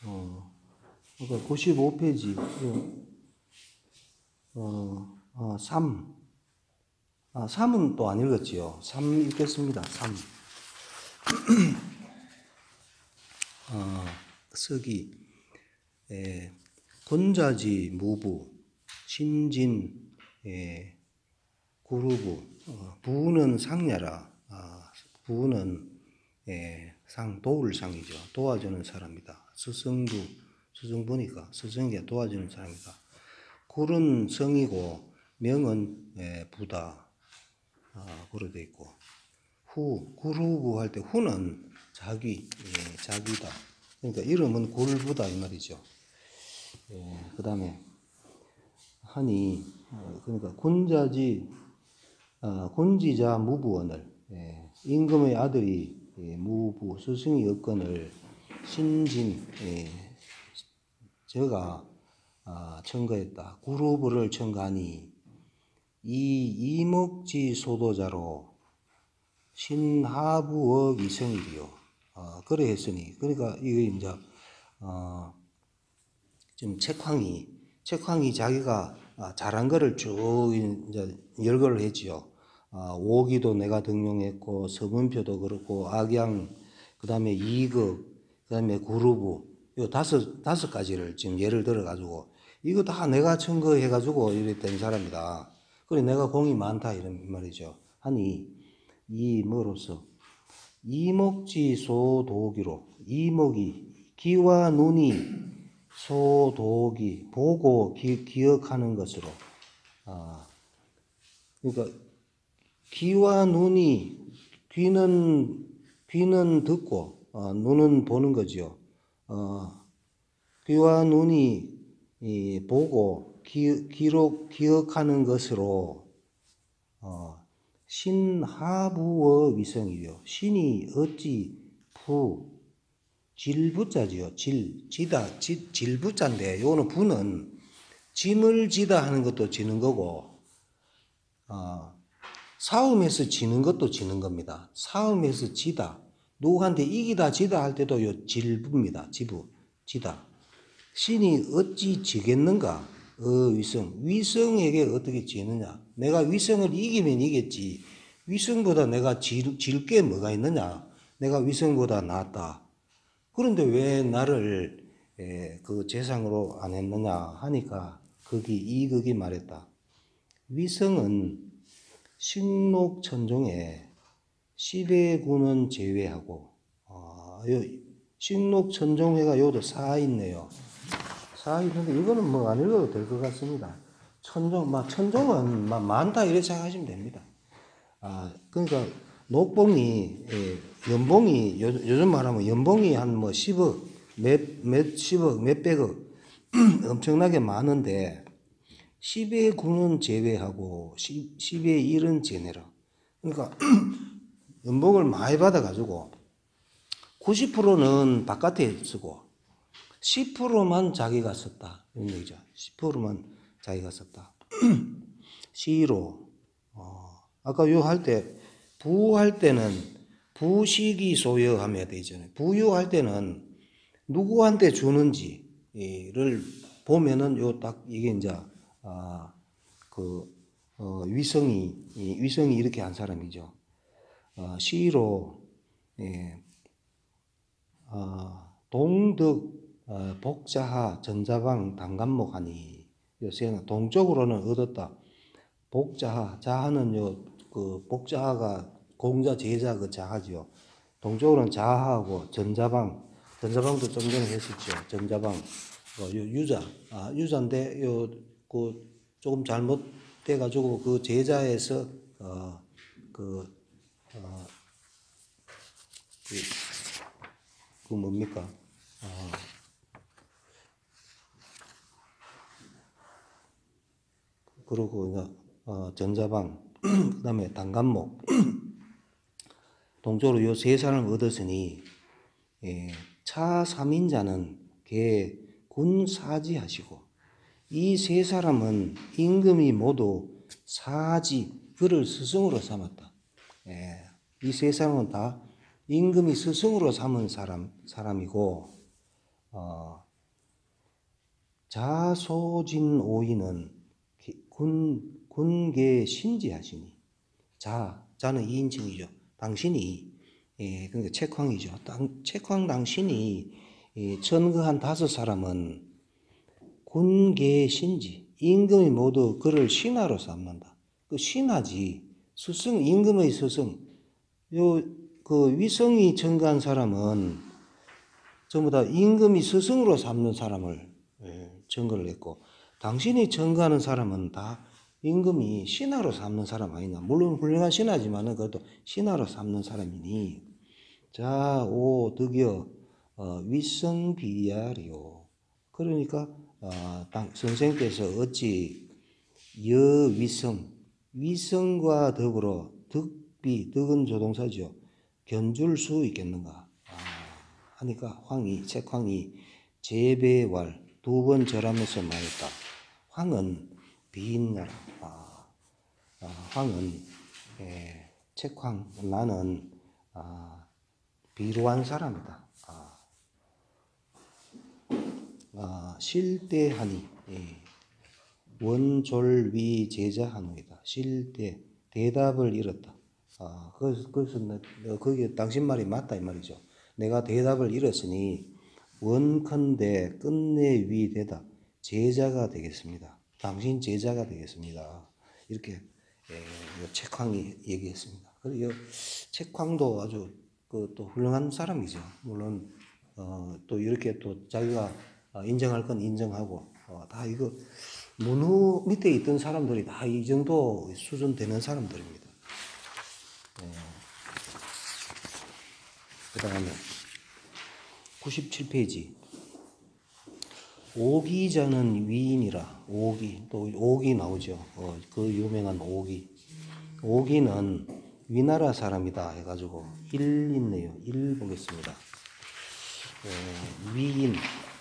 그러니까 95페이지 3. 3은 또 안 읽었지요. 3 읽겠습니다. 3. 서기 권자지 무부 신진 구루부 부는 상야라. 부는 도울상이죠. 도와주는 사람이다. 스승부니까 스승이 도와주는 사람이다. 굴은 성이고 명은 부다. 그로 돼 있고 구루부 할 때 후는 자기다. 그러니까 이름은 굴부다 이 말이죠. 그 다음에 하니 그러니까 군지자 무부원을 임금의 아들이 무부 스승이 없건을 신진 저가 청거했다. 구루부를 청거하니 이 이목지 소도자로 신하부의 위성이리요. 그래 했으니 그러니까 이게 이제 좀 책황이 자기가 잘한 거를 쭉 이제 열거를 했지요. 오기도 내가 등용했고 서문표도 그렇고 악양 그다음에 이극 그다음에 구루부 요 다섯 가지를 지금 예를 들어 가지고 이거 다 내가 청거해 가지고 이래 된 사람이다. 그래 내가 공이 많다 이런 말이죠. 하니 이 뭐로서 이목지 소도기로 이목이 귀와 눈이 소도기 보고 기억하는 것으로 그러니까 귀와 눈이 귀는 듣고 눈은 보는 거죠. 귀와 눈이 보고 기억하는 것으로 신하부의 위성이요. 신이 어찌 질부자지요. 질부자인데 요거는 부는 짐을 지다 하는 것도 지는 거고 싸움에서 지는 것도 지는 겁니다. 싸움에서 지다. 누구한테 이기다 지다 할 때도 요 질부입니다. 지다. 신이 어찌 지겠는가? 위성에게 어떻게 지느냐? 내가 위성을 이기면 이겼지. 위성보다 내가 질 게 뭐가 있느냐? 내가 위성보다 낫다. 그런데 왜 나를 그 재상으로 안 했느냐 하니까 이극이 말했다. 위성은 식록천종에 10의 군은 제외하고 식록천종회가 요도 4 있네요. 4 있는데 이거는 뭐 안 읽어도 될 것 같습니다. 천종은 많다 이렇게 생각하시면 됩니다. 그러니까 녹봉이 연봉이 요즘 말하면 연봉이 한 뭐 10억 몇십억 몇백억 엄청나게 많은데 10의 9는 제외하고 10의 1은 제내라. 그러니까 연봉을 많이 받아가지고 90%는 바깥에 쓰고 10%만 자기가 썼다. 이런 얘기죠. 10%만 자기가 썼다. 시로 아까 요 할 때 부할 때는 부식이 소여하면 되잖아요. 부유할 때는 누구한테 주는지를 보면은 요 딱 이게 이제 위성이 이렇게 한 사람이죠. 시로 동덕 복자하 전자방 당간목하니 요새는 동쪽으로는 얻었다. 복자하 자하는 그 복자하가 공자 제자 그 자하죠. 동쪽으로는 자하고 전자방도 좀 전에 했었죠. 전자방 유자인데 그 조금 잘못돼 가지고 그 제자에서 그 뭡니까? 그리고 전자방 그다음에 당간목 동쪽으로 요 세 사람을 얻었으니 차 3인자는 개 군사지하시고 이 세 사람은 임금이 모두 그를 스승으로 삼았다. 이 세 사람은 다 임금이 스승으로 삼은 사람이고 자소진 오이는 군계 신지하시니. 자는 2인칭이죠. 당신이, 그러니까 책황이죠. 책황 당신이 천거한 5사람은 군계 신지, 임금이 모두 그를 신하로 삼는다. 그 신하지, 스승, 임금의 스승. 그 위성이 천거한 사람은 전부 다 임금이 스승으로 삼는 사람을 증거를 했고, 당신이 증거하는 사람은 다 임금이 신하로 삼는 사람 아니냐. 물론 훌륭한 신하지만은 그래도 신하로 삼는 사람이니. 자, 오 득여 위성비야리요. 그러니까 선생께서 어찌 위성과 더불어 득은 조동사죠. 견줄 수 있겠는가 하니까 책황이 제배왈 2번 절하면서 말했다. 황은 비인나라. 황은 책황 나는 비루한 사람이다. 실대하니 원졸위 제자하노이다. 실대 대답을 잃었다. 그래서 그게 당신 말이 맞다 이 말이죠. 내가 대답을 잃었으니 원컨대 끝내 위대다. 제자가 되겠습니다. 당신 제자가 되겠습니다. 이렇게 책황이 얘기했습니다. 그리고 책황도 아주 또 훌륭한 사람이죠. 물론 또 이렇게 또 자기가 인정할 건 인정하고 다 이거 문후 밑에 있던 사람들이 다 이 정도 수준 되는 사람들입니다. 그 다음에 97페이지. 오기자는 위인이라. 오기 나오죠. 그 유명한 오기. 오기는 위나라 사람이다 해가지고 1 있네요. 1 보겠습니다. 위인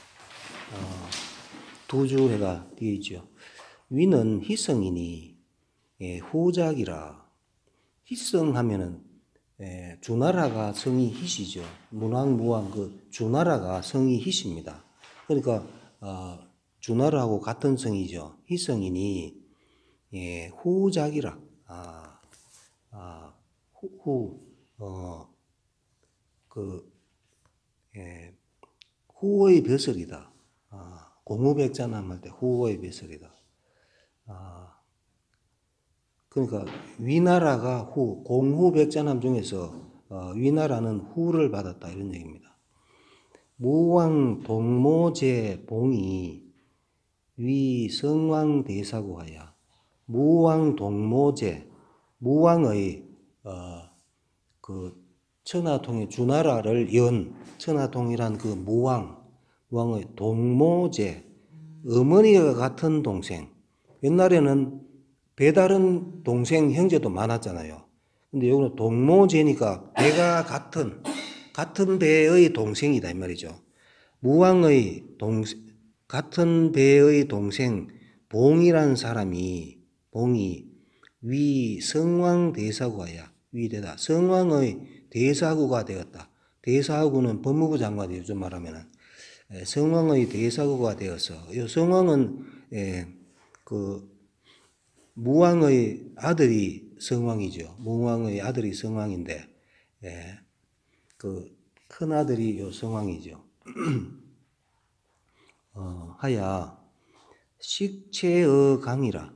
2주해가 뒤에 있죠. 위는 희성이니 후작이라. 희성하면은 주나라가 성이 희시죠. 문왕무왕 그 주나라가 성이 희십니다. 그러니까 주나라하고 같은 성이죠. 희성이니 후작이라. 후의 벼슬이다. 공후백자남 할 때 후의 벼슬이다. 그러니까 위나라가 공후백자남 중에서 위나라는 후를 받았다 이런 얘기입니다. 무왕 동모제 봉이 위 성왕 대사고하야. 무왕 동모제, 무왕의 그 천하통일 주나라를 연 천하통일한 그 무왕의 동모제, 어머니가 같은 동생. 옛날에는 배다른 동생 형제도 많았잖아요. 근데 여기는 동모제니까 배가 같은 배의 동생이다 이 말이죠. 무왕의 같은 배의 동생 봉이란 사람이 봉이 위 성왕 대사구야. 위대다. 성왕의 대사구가 되었다. 대사구는 법무부 장관이 요즘 말하면은 성왕의 대사구가 되어서 이 성왕은 그 무왕의 아들이 성왕이죠. 무왕의 아들이 성왕인데 그 큰 아들이 요 성왕이죠. 하야 식체의 강이라.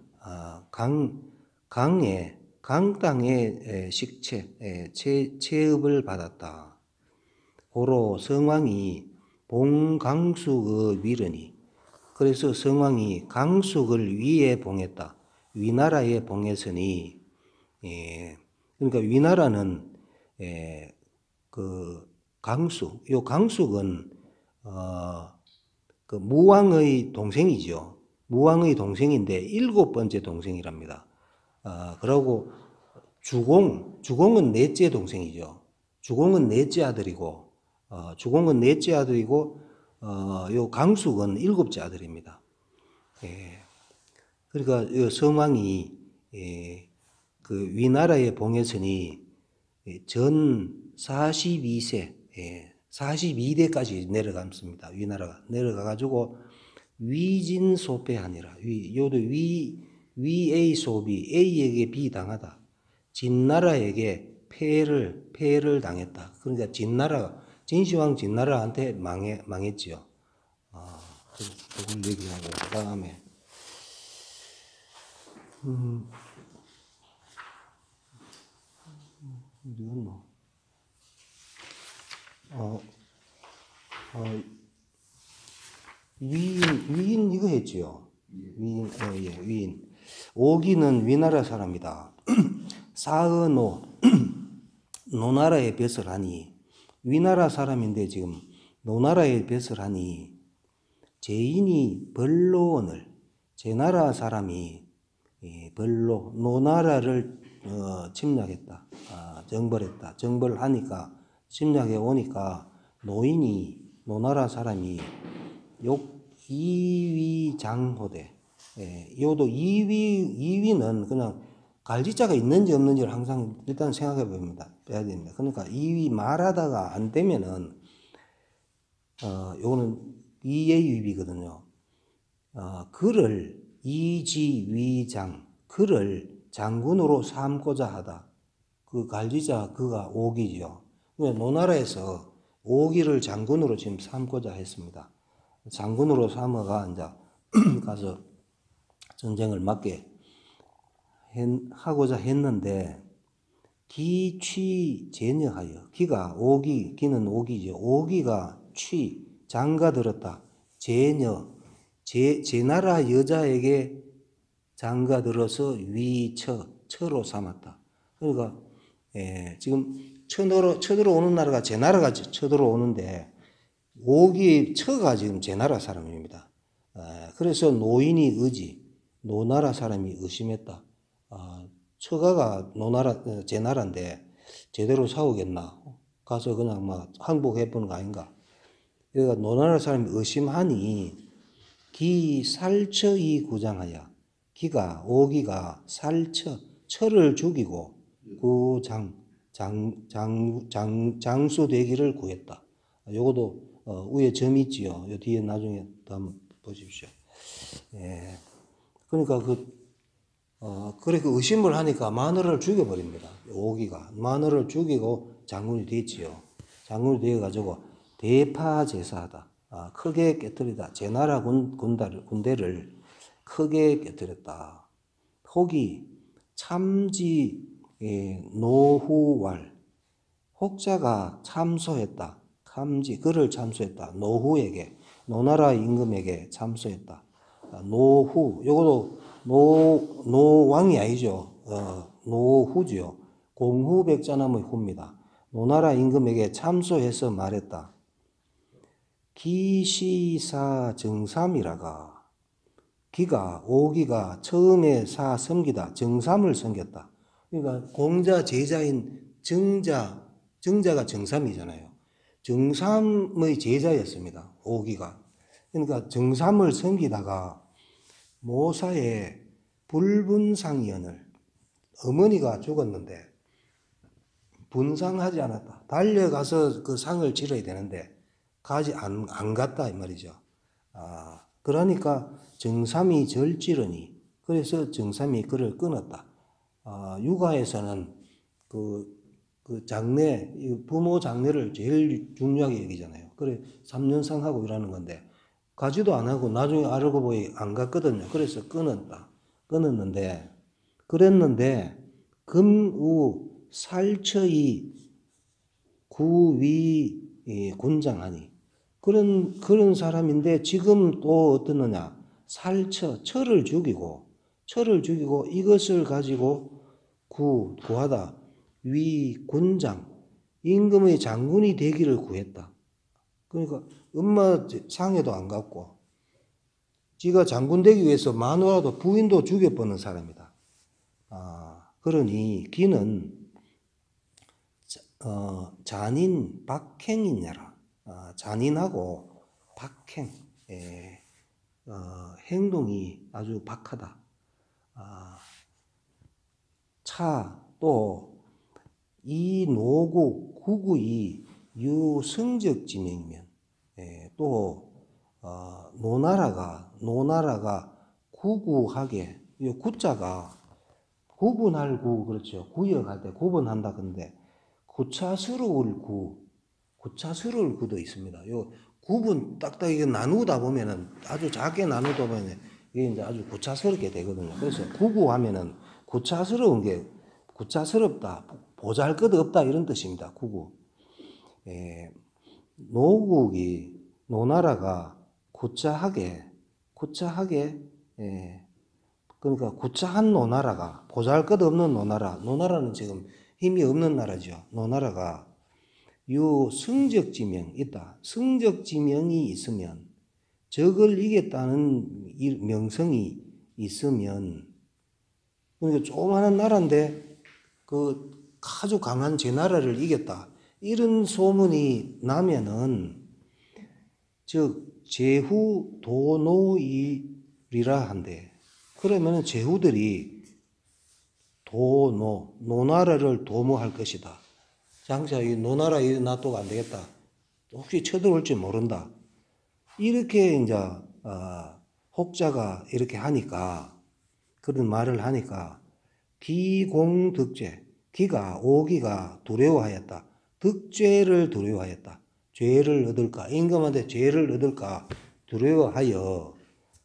강 땅의 식체 체업을 받았다. 고로 성왕이 봉강숙의 위르니. 그래서 성왕이 강숙을 위에 봉했다. 위나라에 봉했으니 그러니까 위나라는 그 강숙, 요 강숙은 그 무왕의 동생이죠. 무왕의 동생인데 7번째 동생이랍니다. 그러고 주공은 넷째 동생이죠. 주공은 넷째 아들이고 요 강숙은 7째 아들입니다. 그러니까 요 성왕이 그 위나라에 봉했으니 전 42세 42대까지 내려갔습니다. 위나라가 내려가가지고 위진소패하니라. 요도 위A 소비 A에게 B 당하다. 진나라에게 패를 당했다. 그러니까 진시황 진나라한테 망했지요. 그걸 얘기하고 그다음에 어디였노? 위인 이거 했지요. 위인. 오기는 위나라 사람이다. 사은오 노나라에 벼슬 하니 위나라 사람인데 지금 노나라에 벼슬 하니 제인이 벌로원을 제나라 사람이 벌로 노나라를 침략했다. 정벌했다. 정벌하니까 침략해 오니까 노나라 사람이 이위장호대. 요도 이위는 그냥 갈지자가 있는지 없는지를 항상 일단 생각해 봐야 됩니다. 그러니까 이위 말하다가 안 되면은 요거는 이예위비거든요. 그를 이지위장 그를 장군으로 삼고자 하다. 그 갈지자 그가 오기죠. 노나라에서 오기를 장군으로 지금 삼고자 했습니다. 장군으로 삼아가 이제 가서 전쟁을 맡게 하고자 했는데 기취제녀하여 기는 오기죠. 오기가 장가들었다. 제나라 여자에게 장가들어서 처로 삼았다. 그러니까 지금 쳐들어오는 나라가 제나라가 쳐들어오는데 오기의 처가 지금 제나라 사람입니다. 그래서 노나라 사람이 의심했다. 처가가 제나라인데 제대로 싸우겠나? 가서 그냥 막 항복해보는 거 아닌가? 그러니까 노나라 사람이 의심하니 기살처이 구장하여 오기가 처를 죽이고 그 장수 되기를 구했다. 요것도 위에 점 있지요. 요 뒤에 나중에 또 한번 보십시오. 그러니까 그렇게 의심을 하니까 마누라를 죽여버립니다. 오기가 마누라를 죽이고 장군이 됐지요. 장군이 되어가지고 대파제사하다. 크게 깨뜨리다. 제나라 군대를 크게 깨뜨렸다. 혹이 참지 노후왈 혹자가 참소했다. 그를 참소했다. 노나라 임금에게 참소했다. 노후 요것도 노왕이 아니죠. 노후지요. 공후백자나무의 후입니다. 노나라 임금에게 참소해서 말했다. 기시사 정삼이라가 오기가 처음에 섬기다 정삼을 섬겼다. 그러니까 공자 제자인 정자가 정삼이잖아요. 정삼의 제자였습니다. 오기가. 그러니까 정삼을 섬기다가 모사에 불분상연을 어머니가 죽었는데 분상하지 않았다. 달려가서 그 상을 치러야 되는데 안 갔다 이 말이죠. 그러니까 정삼이 절지르니 그래서 정삼이 그를 끊었다. 육아에서는 그 장례 부모 장례를 제일 중요하게 여기잖아요. 그래 3년상하고 이러는 건데 가지도 안 하고 나중에 알고 보니 안 갔거든요. 그래서 끊었는데 그랬는데 금우 살처이 구위 군장하니 그런 사람인데 지금 또 어떻느냐 철을 죽이고 이것을 가지고 구하다 위 군장 임금의 장군이 되기를 구했다. 그러니까 엄마 상에도 안 갔고 지가 장군 되기 위해서 마누라도 부인도 죽여버는 사람이다. 그러니 기는 잔인 박행이냐라. 잔인하고 박행 행동이 아주 박하다. 또 이 노구 구구이 유성적 지명이면 또 노나라가 구구하게 이 구자가 구분할 구 그렇죠. 구역할 때 구분한다 근데 구차스러울 구도 있습니다. 요 구분 딱딱 이게 나누다 보면은 아주 작게 나누다 보면 이게 이제 아주 구차스럽게 되거든요. 그래서 구구하면은 구차스러운 게 구차스럽다, 보잘것없다 이런 뜻입니다. 구구. 노나라가 구차하게 그러니까 구차한 노나라가 보잘것없는 노나라는 지금 힘이 없는 나라죠. 노나라가 요 성적지명 있다. 성적지명이 있으면 적을 이겼다는 명성이 있으면 그러니까 조그마한 나라인데 그 아주 강한 제 나라를 이겼다. 이런 소문이 나면은 즉 제후 도노이리라 한대. 그러면은 제후들이 노나라를 도모할 것이다. 장차 이 노나라 이 놔두고 안 되겠다. 혹시 쳐들어올지 모른다. 이렇게 이제 혹자가 이렇게 하니까 그런 말을 하니까 기공득죄 오기가 두려워하였다. 득죄를 두려워하였다. 죄를 얻을까 임금한테 죄를 얻을까 두려워하여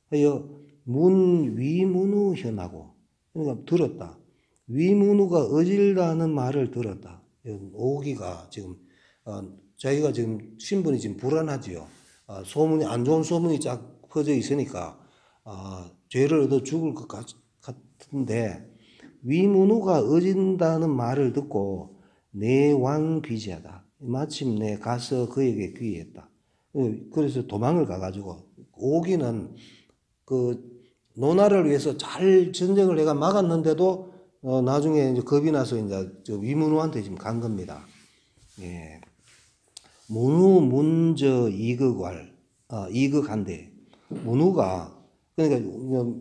위문우 현하고 그러니까 들었다. 위문우가 어질다는 말을 들었다. 오기가 지금 자기가 지금 신분이 지금 불안하지요. 소문이 안 좋은 소문이 쫙 퍼져 있으니까 죄를 얻어 죽을 것 같은데 위문우가 어진다는 말을 듣고 내 왕 귀지하다. 마침내 가서 그에게 귀의했다. 그래서 도망을 가가지고 오기는 그 노나라를 위해서 잘 전쟁을 내가 막았는데도 나중에 이제 겁이 나서 이제 위문우한테 지금 간 겁니다. 예. 문우 문저 이극한데 문우가 그러니까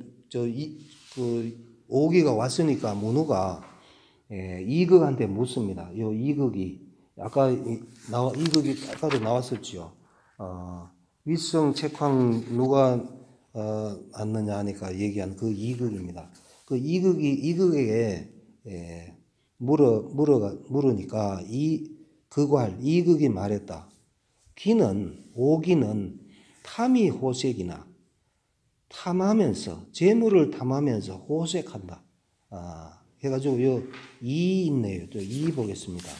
오기가 왔으니까 문우가 이극한테 묻습니다. 요 이극이 이극이 아까도 나왔었죠. 윗성 책황 누가 왔느냐 하니까 얘기한 그 이극입니다. 그 이극에게 물으니까 이극이 말했다. 오기는 탐이 호색이나 재물을 탐하면서 호색한다. 해가지고 요 이 있네요. 또 이 보겠습니다.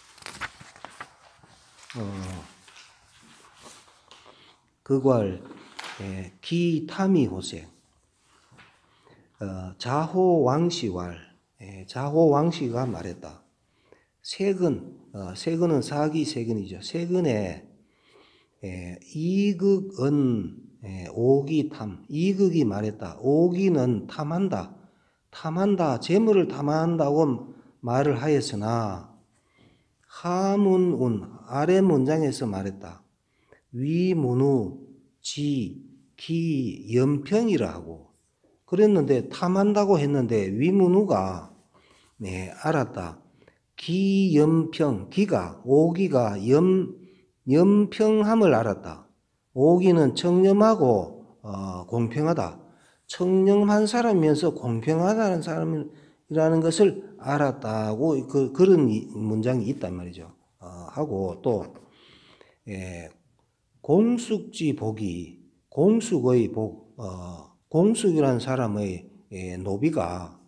기탐이 호색. 자호왕씨가 말했다. 세근은 사기세근이죠. 세근에 이극은 오기탐. 이극이 말했다. 오기는 탐한다. 재물을 탐한다고 말을 하였으나 하문운 아래 문장에서 말했다. 위문우 기 연평이라 하고 그랬는데 탐한다고 했는데 위문우가 알았다. 오기가 연평함을 알았다. 오기는 청렴하고 공평하다. 청렴한 사람이면서 공평하다는 사람이라는 것을 알았다고 그런 문장이 있단 말이죠. 하고 또 공숙의 공숙이라는 사람의 노비가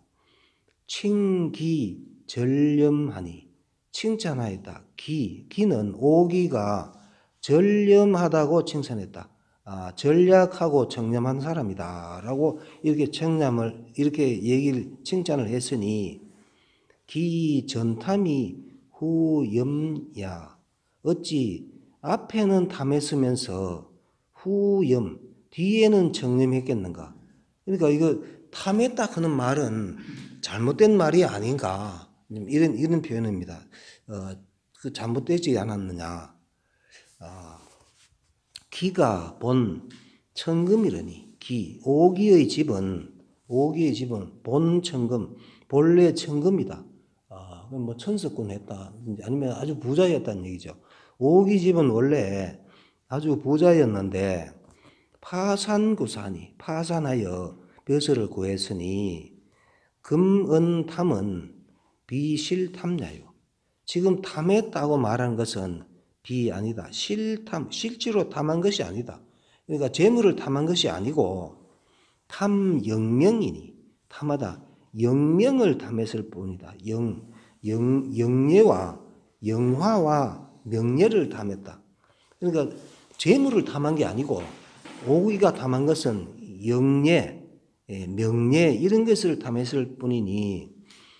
전렴하니 칭찬하였다. 기는 오기가 전렴하다고 칭찬했다. 전략하고 청렴한 사람이다라고 이렇게 칭찬을 했으니 전탐이 후염야 어찌 앞에는 탐했으면서 뒤에는 청렴했겠는가? 그러니까 이거 탐했다 하는 말은 잘못된 말이 아닌가? 이런 표현입니다. 그 잘못되지 않았느냐? 기가 본 천금이라니 오기의 집은 본 천금 본래 천금이다. 뭐 천석군 했다 아니면 아주 부자였다는 얘기죠. 오기 집은 원래 아주 부자였는데 파산구산이 파산하여 벼슬을 구했으니 금은탐은 비실탐냐요. 지금 탐했다고 말한 것은 비 아니다. 실탐, 실제로 탐한 것이 아니다. 그러니까 재물을 탐한 것이 아니고 탐영명이니 탐하다 영명을 탐했을 뿐이다. 영예와 영화와 명예를 탐했다. 그러니까 재물을 탐한 게 아니고 오기가 탐한 것은 영예, 명예 이런 것을 탐했을 뿐이니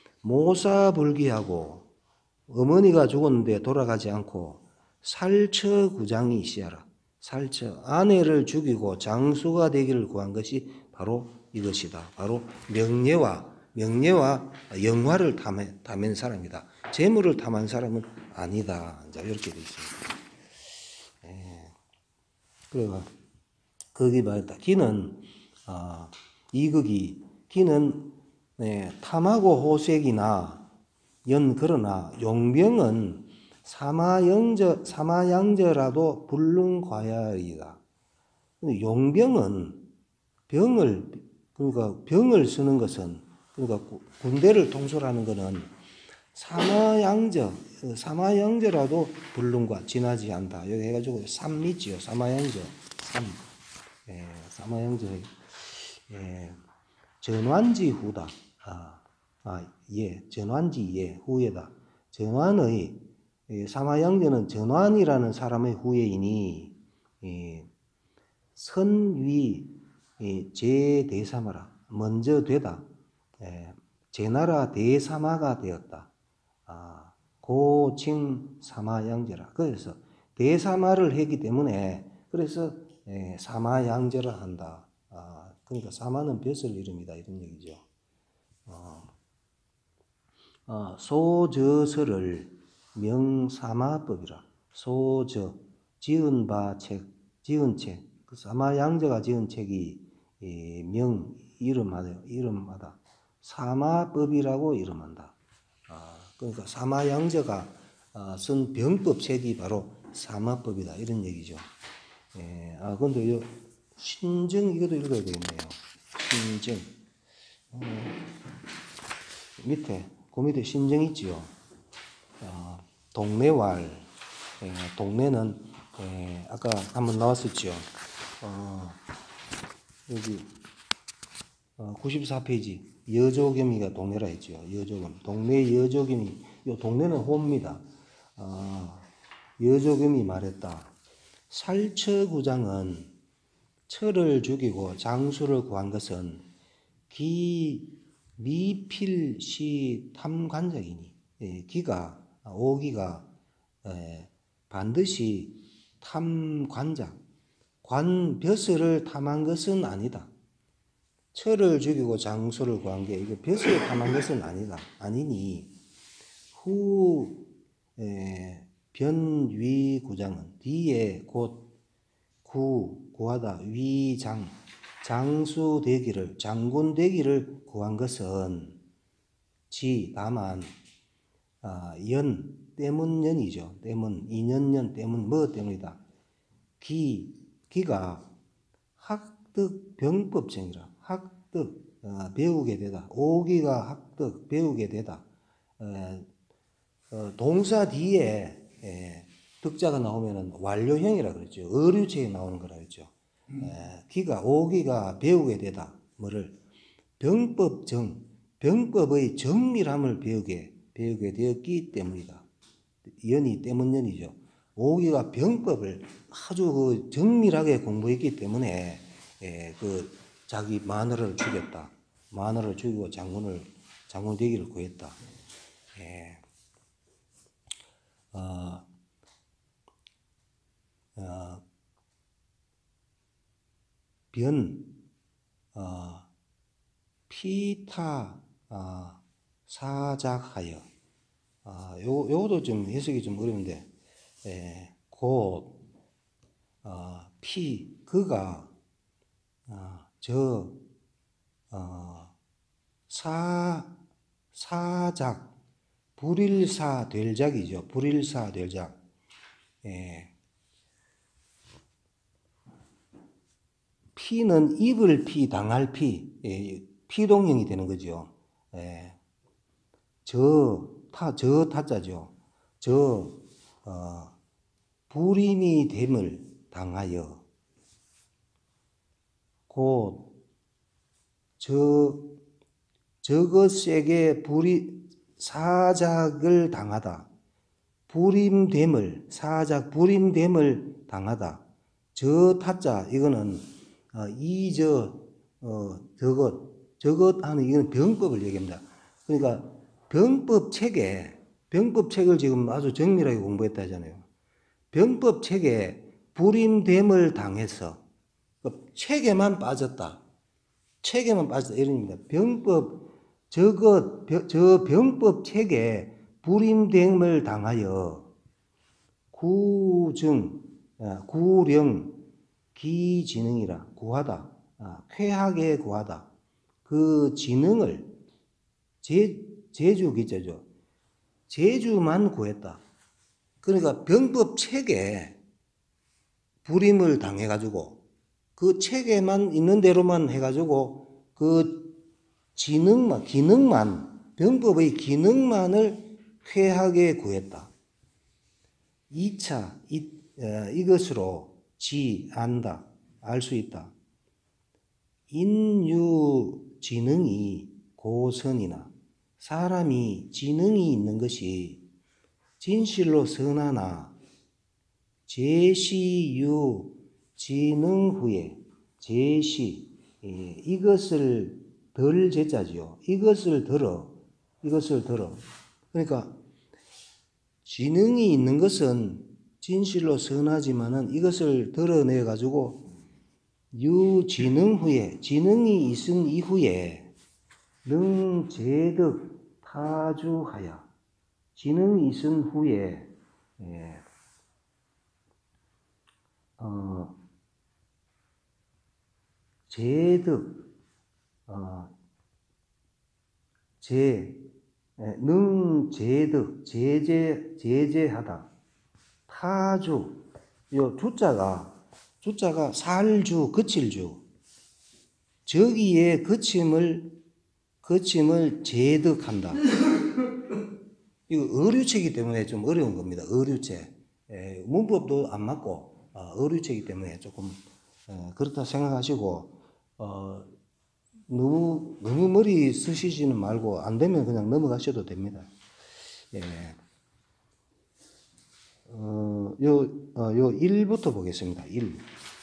모사불기하고 어머니가 죽었는데 돌아가지 않고 살처구장이 시하라. 살처 아내를 죽이고 장수가 되기를 구한 것이 바로 이것이다. 바로 명예와 영화를 탐한 사람이다. 재물을 탐한 사람은 아니다. 이렇게 되어 있습니다. 그래가 거기 말했다. 기는 이극이 기는 탐하고 호색이나 그러나 용병은 사마양저라도 불능과야이다. 용병은 병을 쓰는 것은 그러니까 군대를 통솔하는 것은 사마양저라도 불능과 지나지 않다. 여기 해가지고 삼미지요. 사마양저 사마양저 전환지 후다. 전환지 후예다. 전환의 사마양저는 전환이라는 사람의 후예이니 선위 제대사마라 먼저 되다. 제나라 대사마가 되었다. 고칭 사마양저라. 그래서 대사마를 했기 때문에 그래서 사마양저라 한다. 그러니까 사마는 벼슬 이름이다 이런 얘기죠. 소저서를 명사마법이라. 소저 지은 책. 그 사마양저가 지은 책이 이름마다 사마법이라고 이름한다. 그러니까 사마양저가 쓴 병법 책이 바로 사마법이다 이런 얘기죠. 근데 요 신정 이것도 읽어야 되겠네요. 신정 그 밑에 신정 있지요. 동네왈 동네는 아까 한번 나왔었죠. 여기 94페이지 여조겸이가 동네라 했죠. 여조겸 동네 여조겸이 요 동네는 호입니다. 여조겸이 말했다. 살처구장은 처를 죽이고 장수를 구한 것은 미필시 탐관작이니 오기가 반드시 탐관작 벼슬을 탐한 것은 아니다. 처를 죽이고 장수를 구한 게 이거 벼슬을 탐한 것은 아니니 후 변위구장은 뒤에 곧 구하다 위장 장수 되기를 장군 되기를 구한 것은 다만 연 때문연이죠. 때문 인연연 때문 뭐 때문이다. 기가 학득 병법쟁이라. 학득 배우게 되다. 오기가 학득 배우게 되다. 동사 뒤에 득자가 나오면은 완료형이라 그랬죠. 어류체에 나오는 거라 그랬죠. 오기가 배우게 되다. 뭐를 병법의 정밀함을 배우게 되었기 때문이다. 때문연이죠. 오기가 병법을 아주 정밀하게 공부했기 때문에 자기 마누라를 죽였다. 마누라를 죽이고 장군 되기를 구했다. 피타 사작하여 요것도 좀 해석이 좀 어려운데 그가 사작 불일사 될 작이죠. 불일사 될 작 예. 피는 입을 피, 당할 피, 예, 피동형이 되는 거죠. 예. 저 타자죠. 불임이 됨을 당하여 곧 저것에게 사작을 당하다. 불임됨을 당하다. 저 타자 이거는 저것 하는 이거는 병법을 얘기합니다. 그러니까 병법책을 지금 아주 정밀하게 공부했다 하잖아요. 병법책에 불임됨을 당해서 책에만 빠졌다. 이런 입니다. 저 병법책에 불임됨을 당하여 구령 기지능이라 구하다. 쾌하게 구하다. 그 지능을 제주 기자죠. 제주만 구했다. 그러니까 병법책에 불임을 당해가지고 그 책에만 있는 대로만 해가지고 그 병법의 기능만을 쾌하게 구했다. 2차 이것으로 안다. 알 수 있다. 인유지능이 고선이나 사람이 지능이 있는 것이 진실로 선하나 제시유 지능 후에 이것을 덜 제자지요. 이것을 들어. 그러니까 지능이 있는 것은 진실로 선하지만은 이것을 드러내 가지고 지능이 있은 이후에 능제득 타주하여 지능이 있은 후에 능제득 제재하다 타주 요 주자가 살주 그칠주 저기에 그침을 제득한다. 이거 어류체이기 때문에 좀 어려운 겁니다. 어류체. 문법도 안 맞고 어류체이기 때문에 조금 그렇다 생각하시고 너무 머리 쓰시지는 말고 안 되면 그냥 넘어가셔도 됩니다. 예. 요 1부터 보겠습니다. 1.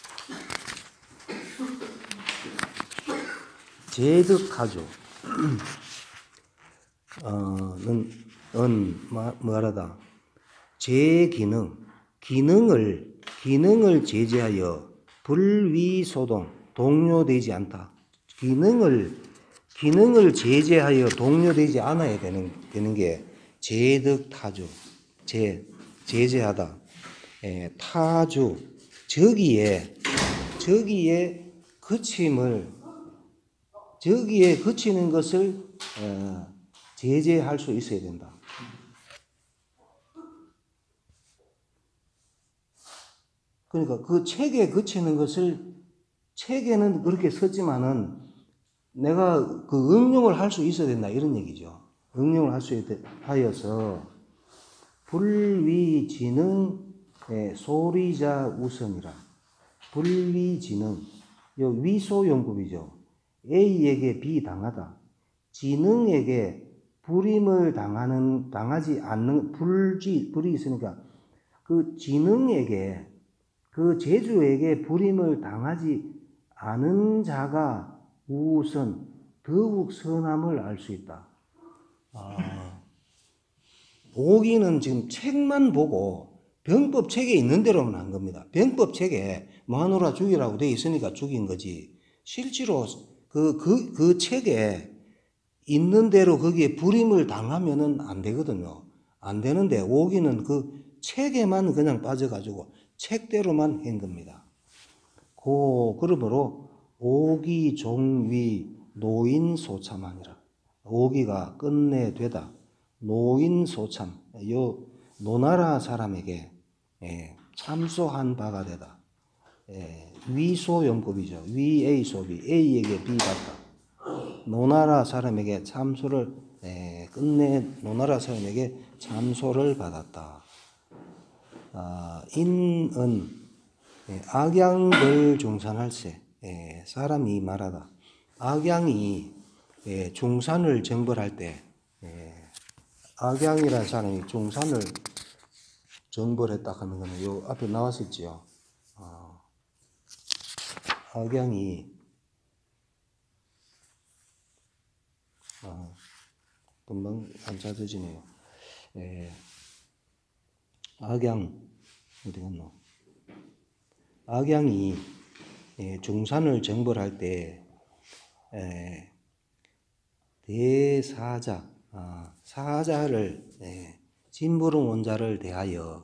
제득하죠. 뭐하다. 기능을 제재하여 불위소동, 동요되지 않다. 기능을 제재하여 동요되지 않아야 되는 게 제득타주, 제재하다. 타주, 저기에 그치는 것을 제재할 수 있어야 된다. 그러니까 그 책에 그치는 것을 책에는 그렇게 썼지만은 내가 그 응용을 할 수 있어야 된다 이런 얘기죠. 응용을 할 수 하여서 불위지능 소리자 우선이라. 불위지능 요 위소용법이죠. A에게 B 당하다. 지능에게 불임을 당하지 않는 불이 있으니까 그 지능에게 그 제주에게 불임을 당하지 않은 자가 우선 더욱 선함을 알 수 있다. 오기는 지금 책만 보고 병법 책에 있는 대로만 한 겁니다. 병법 책에 마누라 죽이라고 돼 있으니까 죽인 거지. 실제로 그 책에 있는 대로 거기에 불임을 당하면은 안 되거든요. 안 되는데 오기는 그 책에만 그냥 빠져가지고 책대로만 한 겁니다. 그러므로 오기 종위 노인 소참하니라. 오기가 끝내 되다. 노인 소참. 요 노나라 사람에게 참소한 바가 되다. 위소용법이죠. 위 A 소비, A에게 B 받다. 노나라 사람에게 참소를 끝내 노나라 사람에게 참소를 받았다. 인은 악양을 중산할세. 사람이 말하다. 악양이 중산을 정벌할 때 악양이라는 사람이 중산을 정벌했다 하는 거는 요 앞에 나왔었지요. 악양이 금방 안 찾아지네요. 악양 어디 갔노? 악양이 중산을 정벌할 때 대사자 사자를 심부름 온 자를 대하여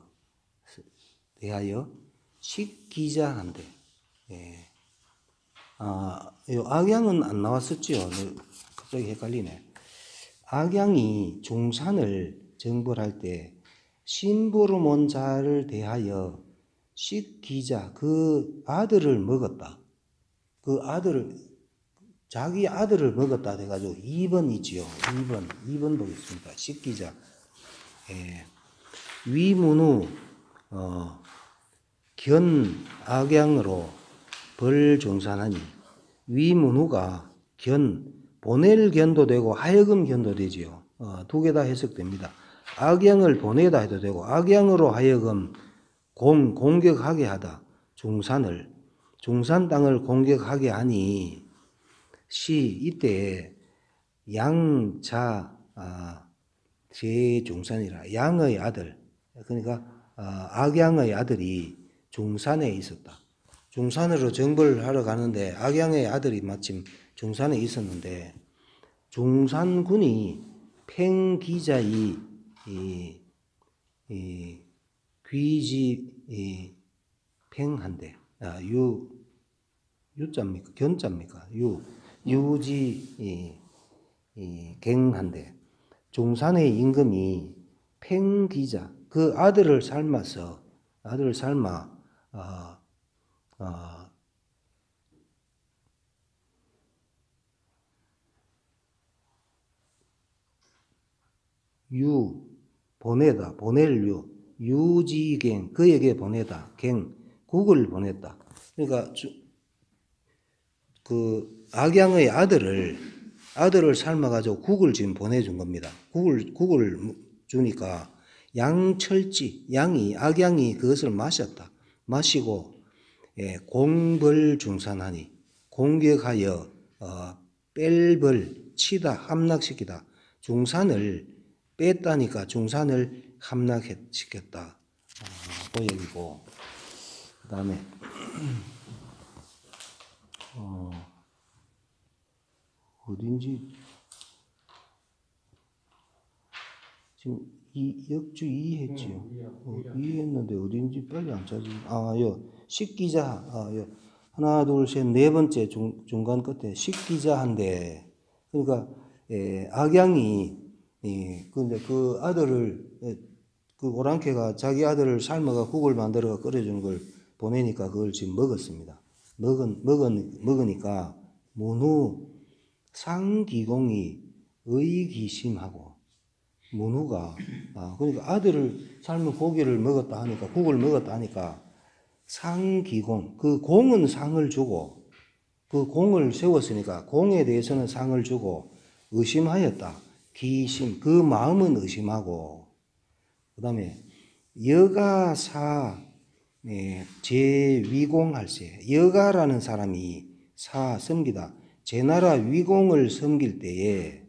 식기자 한대. 악양은 안 나왔었지요. 갑자기 헷갈리네. 악양이 중산을 정벌할 때 심부름 온 자를 대하여 식기자 그 아들을 먹었다. 그 아들을 자기 아들을 먹었다 해가지고 2번 있지요. 2번 보겠습니다. 식기자. 위문우 견 악양으로 벌 중산하니 위문우가 견 보낼 견도 되고 하여금 견도 되지요. 두 개 다 해석됩니다. 악양을 보내다 해도 되고 악양으로 하여금 공격하게 하다. 중산 땅을 공격하게 하니 이때 양자 제중산이라 양의 아들 그러니까 악양의 아들이 중산에 있었다. 중산으로 정벌하러 가는데 악양의 아들이 마침 중산에 있었는데 중산군이 팽기자이 귀지 팽한데 유자입니까 견자입니까 유지 갱한데 중산의 임금이 팽기자 그 아들을 삶아 보낼 유지갱 그에게 보내다 국을 보냈다. 그러니까 그 악양의 아들을 삶아가지고 국을 지금 보내준 겁니다. 국을 주니까 악양이 그것을 마시고 공벌중산하니 공격하여 뺄벌 치다 함락시키다. 중산을 뺐다니까 중산을 함락시켰다. 그 얘기고 그 다음에 어딘지 지금 역주 2 했지요. 2 했는데 어딘지 빨리 안 찾지. 식기자. 하나, 둘, 셋, 네 번째 중간 끝에 식기자한데 그러니까 악양이 근데 그 아들을 그 오랑캐가 자기 아들을 삶아가 국을 만들어가 끓여준 걸 보내니까 그걸 지금 먹었습니다. 먹으니까 문후 상기공이 의기심하고 문후가 그러니까 아들을 삶은 고기를 먹었다 하니까 국을 먹었다 하니까 상기공 그 공은 상을 주고 그 공을 세웠으니까 공에 대해서는 상을 주고 의심하였다. 기심 그 마음은 의심하고 그 다음에 여가사 제위공할세 여가라는 사람이 섬기다 제나라 위공을 섬길 때에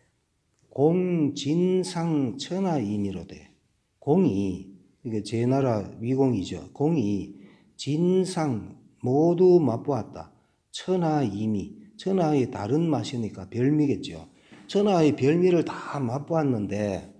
공진상 천하임이로되 공이 이게 제나라 위공이죠. 공이 진상 모두 맛보았다. 천하임이 천하의 다른 맛이니까 별미겠죠. 천하의 별미를 다 맛보았는데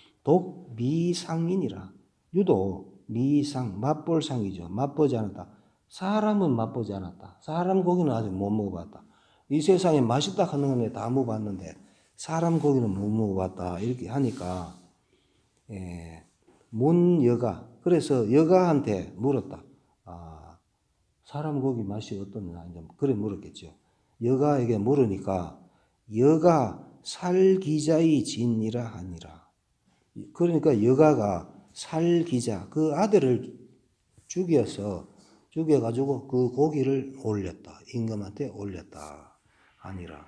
독미상이니라 유독 미상 맛볼 상이죠. 맛보지 않았다. 사람은 맛보지 않았다. 사람 고기는 아직 못 먹어봤다. 이 세상에 맛있다 하는 건 다 먹어봤는데 사람 고기는 못 먹어봤다. 이렇게 하니까 문여가 그래서 여가한테 물었다. 사람 고기 맛이 어떠냐? 그래 물었겠죠. 여가에게 물으니까 여가 살기자의 진이라 하니라. 그러니까 여가가 살기자 그 아들을 죽여가지고 그 고기를 올렸다. 임금한테 올렸다. 아니라.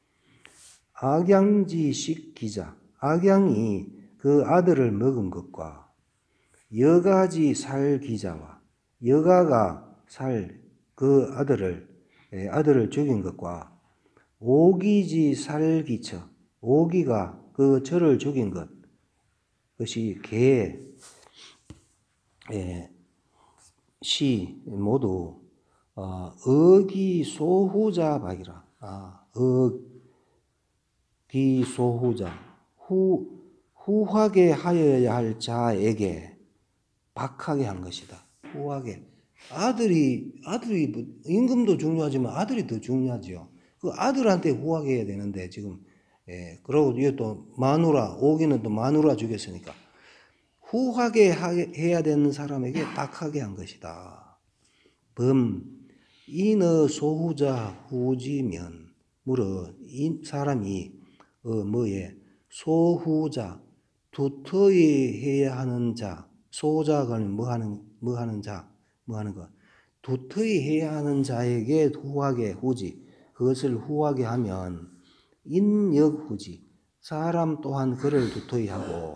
악양지식 기자. 악양이 그 아들을 먹은 것과 여가지 살 기자와 여가가 살 그 아들을 죽인 것과 오기지 살 기처. 오기가 그 저를 죽인 것. 그것이 시 모두 어기소후자 박이라. 어기소후자 후하게 하여야 할 자에게 박하게 한 것이다. 후하게 아들이 임금도 중요하지만 아들이 더 중요하죠. 그 아들한테 후하게 해야 되는데 지금 그러고 이게 또 마누라 오기는 또 마누라 죽였으니까. 후하게 해야 되는 사람에게 박하게 한 것이다. 인어 소후자 후지면 물어 사람이 소후자 두터이 해야 하는 자 소자가 뭐 하는 거 두터이 해야 하는 자에게 후하게 후지 그것을 후하게 하면 인역후지 사람 또한 그를 두터이 하고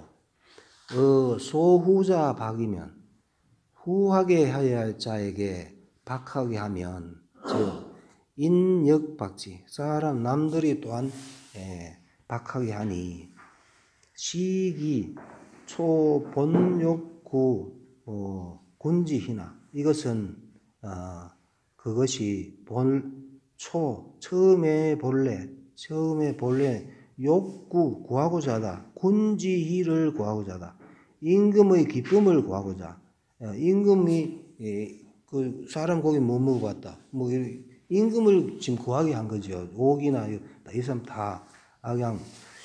소후자 박이면 후하게 해야 할 자에게 박하게 하면 즉 인역박지 사람 남들이 또한 박하게 하니 시기 초본욕구 군지희나 이것은 그것이 처음에 본래 욕구 구하고자 하다. 군지희를 구하고자 하다. 임금의 기쁨을 구하고자. 임금이 그 사람 고기 못 먹어봤다. 뭐 임금을 지금 구하게 한 거죠. 옥이나 이 사람 다 악양.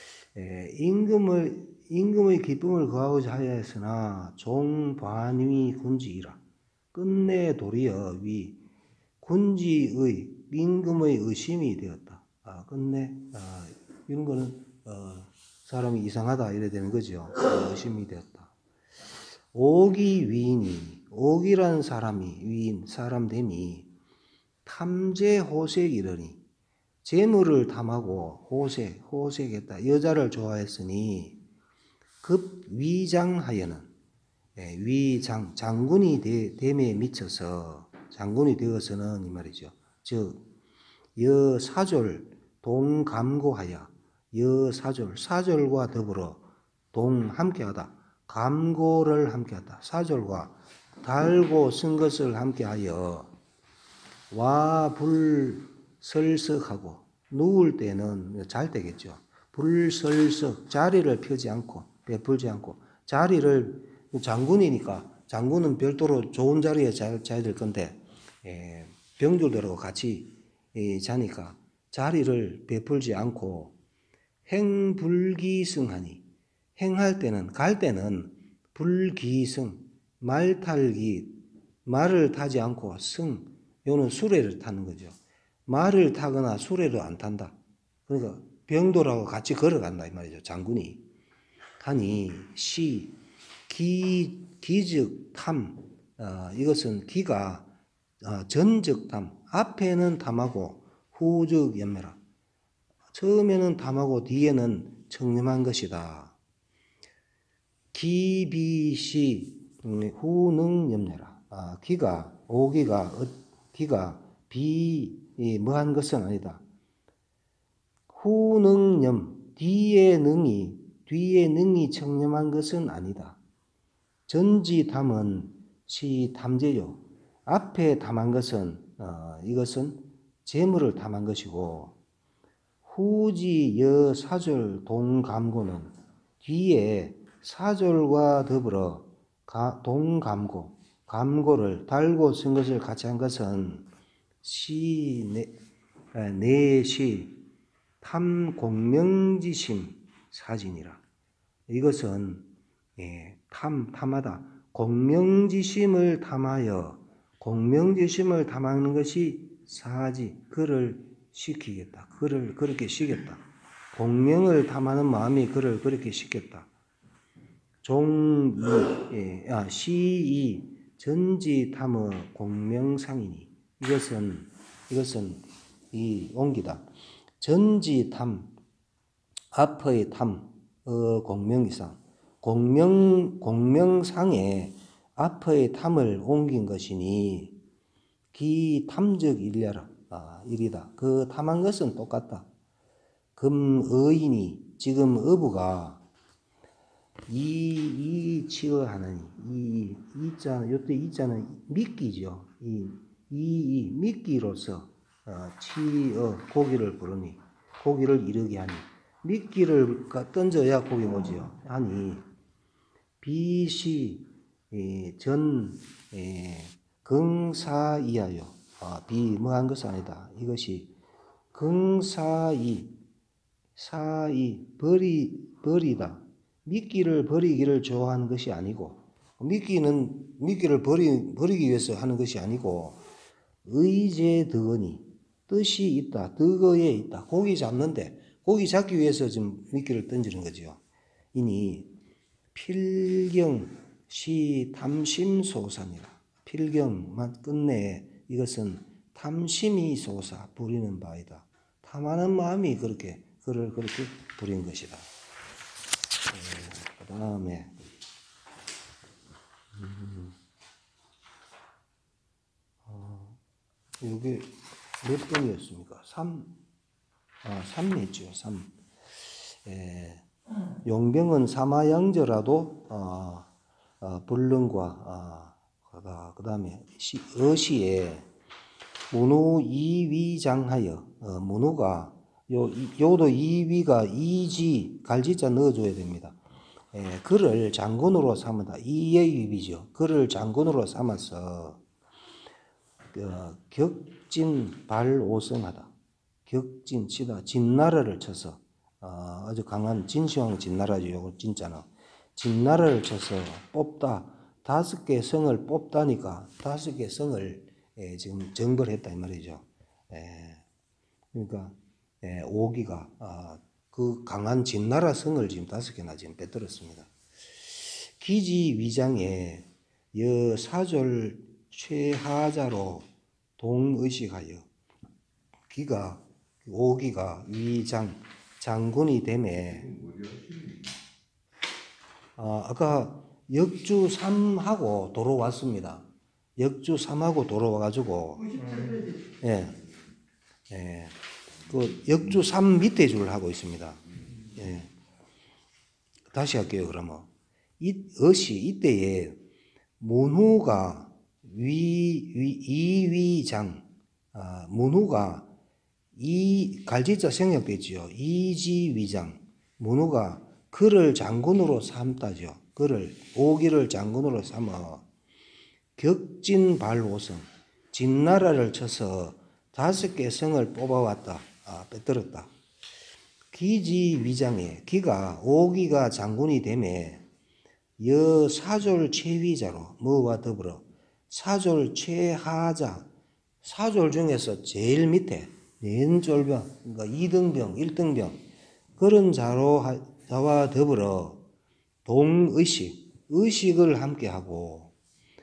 임금의 기쁨을 구하고자 하여 했으나 종반위 군지이라. 끝내 도리어 위 군지의 임금의 의심이 되었다. 끝내 이런 거는 사람이 이상하다 이래 되는 거죠. 의심이 되었다. 옥이 위인이 옥이라는 사람이 위인 사람됨이 탐재호색 이르니 재물을 탐하고 호색했다. 여자를 좋아했으니 급 위장하여는 장군이 됨에 미쳐서 장군이 되어서는 이 말이죠. 즉 여사졸 동감고하여 사졸과 더불어 함께하다. 감고를 함께하다. 사졸과 달고 쓴 것을 함께하여 불설석하고 누울 때는 잘 때겠죠. 불설석 자리를 펴지 않고 베풀지 않고 자리를 장군이니까 장군은 별도로 좋은 자리에 자야 될 건데 병졸들하고 같이 자니까 자리를 베풀지 않고 행불기승하니 갈 때는 불기승 말을 타지 않고 요는 수레를 타는 거죠. 말을 타거나 수레를 안 탄다. 그러니까 병돌하고 같이 걸어간다 이 말이죠. 장군이 하니 기즉 탐 이것은 기가 전즉 탐 앞에는 탐하고 후즉 염매라. 처음에는 탐하고 뒤에는 청렴한 것이다. 기비시 후능 염매라. 기가 뭐한 것은 아니다. 후능염 뒤에 능이 청렴한 것은 아니다. 전지탐은 탐재요. 앞에 탐한 것은 이것은 재물을 탐한 것이고 후지 여사졸 동감고는 뒤에 사졸과 더불어 감고를 달고 쓴 것을 같이 한 것은 내시 탐공명지심 사진이라. 이것은 탐하다 공명지심을 탐하여 공명지심을 탐하는 것이 사지. 그를 시키겠다. 그를 그렇게 시켰다. 공명을 탐하는 마음이 그를 그렇게 시켰다. 시이 전지탐의 공명상이니. 이것은 이 옹기다. 전지탐, 앞의 탐, 공명이상. 공명상에 앞의 탐을 옮긴 것이니 기 탐적 일례라. 일이다. 그 탐한 것은 똑같다. 금의인이 지금 어부가 이 치어하는 이자 요때 이자는 미끼죠. 이 미끼로서 치어 고기를 부르니 고기를 이르게 하니 미끼를 던져야 고기 오지요. 하니 비시 전 긍사이하여 비뭐한 것이 아니다. 이것이 긍사이 사이 버리다. 미끼를 버리기를 좋아하는 것이 아니고 미끼를 버리기 위해서 하는 것이 아니고 의제 덕언이 뜻이 있다. 덕어에 있다. 고기 잡는데 고기 잡기 위해서 지금 미끼를 던지는 거죠. 이니 필경 시 탐심소산이라. 필경만 끝내 이것은 탐심이 솟아 부리는 바이다. 탐하는 마음이 그렇게 그를 그렇게 부린 것이다. 그 다음에 이게 몇 번이었습니까? 3이었죠. 3. 용병은 사마양저라도 불능과 그 다음에 어시에 문우 이위장하여 문우가 요도 이위가 이지 갈지자 넣어줘야 됩니다. 그를 장군으로 삼았다. 이의 위비죠. 그를 장군으로 삼아서 격진 발오성하다. 격진 치다. 진나라를 쳐서 아주 강한 진시황 진나라죠. 요거 진짜는 진나라를 쳐서 뽑다. 5개 성을 뽑다니까 5개 성을 지금 정벌했다 이 말이죠. 그러니까 오기가 그 강한 진나라 성을 지금 5개나 지금 빼들었습니다. 기지 위장에 사졸 최하자로 동의식하여 오기가 위장 장군이 되매 아까 역주 3하고 도로 왔습니다. 역주 3하고 도로 와가지고 그 역주 3 밑에 줄 하고 있습니다. 다시 할게요. 그러면 이때에 문후가 이위장 문후가 갈지자 생략됐지요. 이지위장 문후가 그를 장군으로 삼다죠. 그를 오기를 장군으로 삼아 격진발오성 진나라를 쳐서 5개 성을 뽑아왔다. 빼들었다. 기지위장에 기가 오기가 장군이 되매 사졸 최위자로 뭐와 더불어 사졸 최하자 사졸 중에서 제일 밑에 왼쫄병 그러니까 2등병 1등병 그런 자와 더불어 의식을 함께하고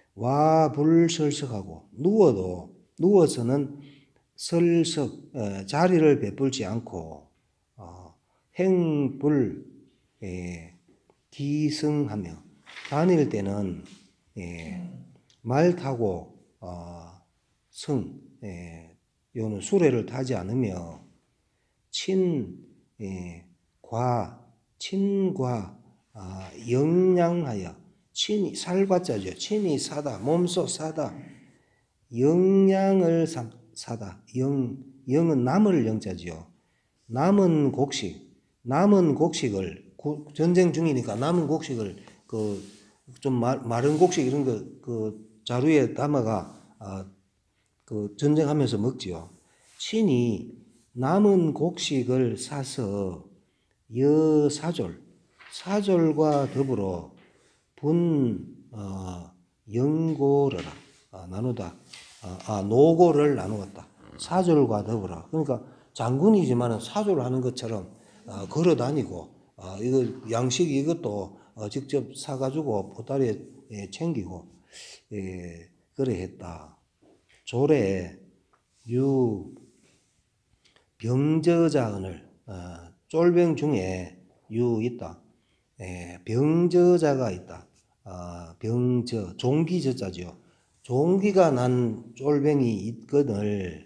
와불설석하고 누워서는 자리를 베풀지 않고 행불 기승하며 다닐 때는 말 타고 요는 수레를 타지 않으며 친과 영양하여 친이 살과자죠. 친이 사다 몸소 사다 영양을 사다 영은 남을 영자지요. 남은 곡식을 전쟁 중이니까 남은 곡식을 좀 마른 곡식 이런 거 자루에 담아가 전쟁하면서 먹지요. 친이 남은 곡식을 사서 사졸과 더불어 영고르라 나누다 노고를 나누었다. 사졸과 더불어. 그러니까 장군이지만은 사졸을 하는 것처럼 걸어 다니고 이거 양식 이것도 직접 사가지고 보따리에 챙기고 그래 했다. 조례 유 병저자언을 쫄병 중에 유 있다. 병저자가 있다. 병저 종기저자죠. 종기가 난 쫄병이 있거늘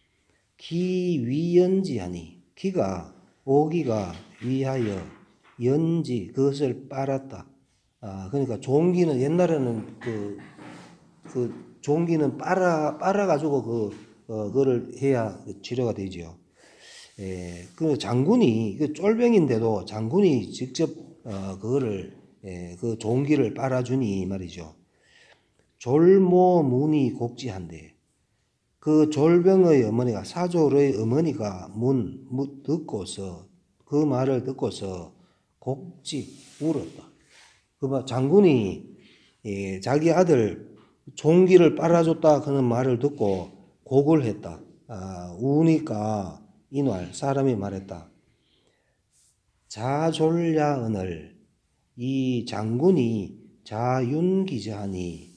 기위연지하니 기가 오기가 위하여 연지 그것을 빨았다. 그러니까 종기는 옛날에는 그 종기는 빨아가지고 그거를 해야 치료가 되지요. 그 장군이 그 쫄병인데도 장군이 직접 그거를 그 종기를 빨아주니 말이죠. 졸모 문이 곡지한데 그 졸병의 어머니가 사졸의 어머니가 듣고서 그 말을 듣고서 곡지 울었다. 그 장군이 자기 아들 종기를 빨아줬다 그런 말을 듣고 곡을 했다. 우니까 이날 사람이 말했다. 자졸야언을 이 장군이 자윤기자하니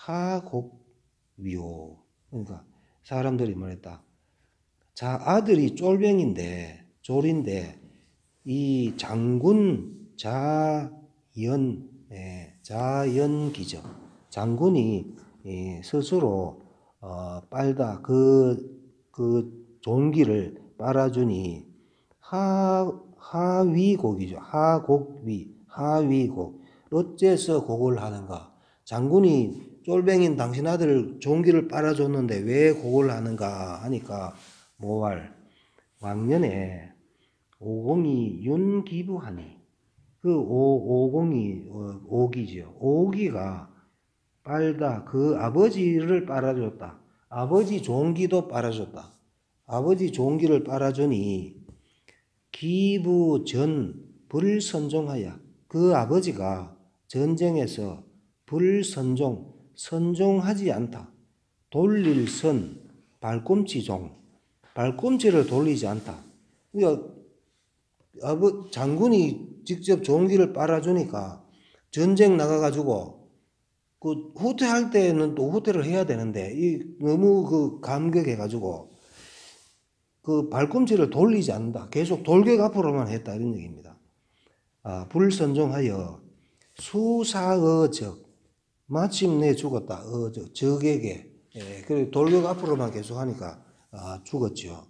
하곡위오. 그러니까 사람들이 말했다. 아들이 쫄병인데 졸인데 이 장군 자연기저 장군이 스스로 빨다 그 종기를 빨아주니 하위곡이죠. 하위곡 어째서 곡을 하는가? 장군이 쫄병인 당신 아들 종기를 빨아줬는데 왜 곡을 하는가 하니까 모할 왕년에 오공이 윤기부하니 그 오공이 오기죠. 오기가 빨다 그 아버지를 빨아줬다. 아버지 종기도 빨아줬다. 아버지 종기를 빨아주니 기부전 불선종하여 그 아버지가 전쟁에서 선종하지 않다. 돌릴 선 발꿈치를 돌리지 않다. 그러니까 장군이 직접 종기를 빨아주니까 전쟁 나가가지고 그 후퇴할 때는 또 후퇴를 해야 되는데 너무 그 감격해가지고 그 발꿈치를 돌리지 않는다. 계속 돌격 앞으로만 했다 이런 얘기입니다. 불선종하여 수사의적 마침내 죽었다. 적에게 그리고 돌격 앞으로만 계속 하니까 죽었죠.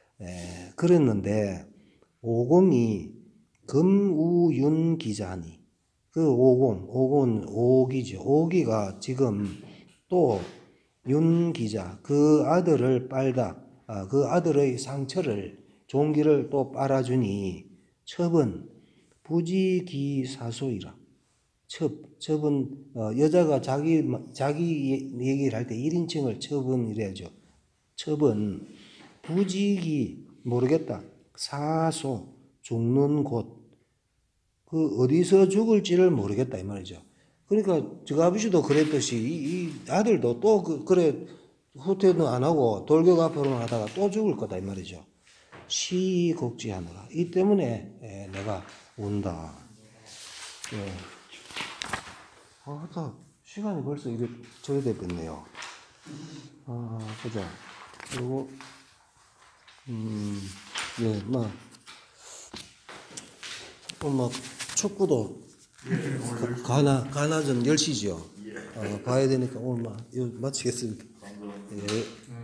그랬는데 오공이 금우윤 기자니 그 오공은 오기죠. 오기가 지금 또 윤 기자 그 아들을 빨다. 그 아들의 상처를 종기를 또 빨아주니 첩은 부지기사소이라. 첩은 여자가 자기 얘기를 할 때 1인칭을 첩은 이래야죠. 첩은 부지기 모르겠다. 사소 죽는 곳 그 어디서 죽을지를 모르겠다 이 말이죠. 그러니까 저 아버지도 그랬듯이 이 아들도 또 그래 후퇴는 안 하고 돌격 앞으로만 하다가 또 죽을 거다 이 말이죠. 시곡지하느라 이 때문에 내가 운다. 시간이 벌써 이래 저래 됐네요. 보자. 그리고 축구도 가나전 10시죠. 봐야 되니까 오늘 마치겠습니다. 예.